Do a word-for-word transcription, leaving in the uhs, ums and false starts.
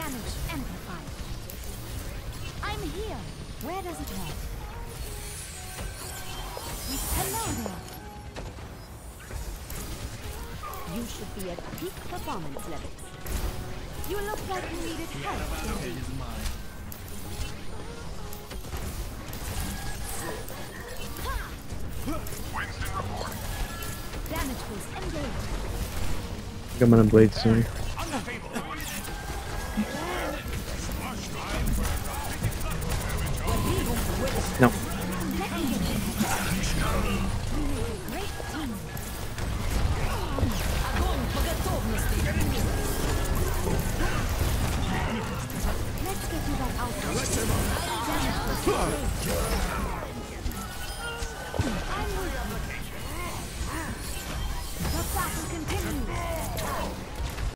Damage amplified. I'm here. Where does it hurt? Hello there. You should be at peak performance levels. You look like you needed help. Winston report. Damage was engaged. I'm gonna blade soon. No. Let's get you back out.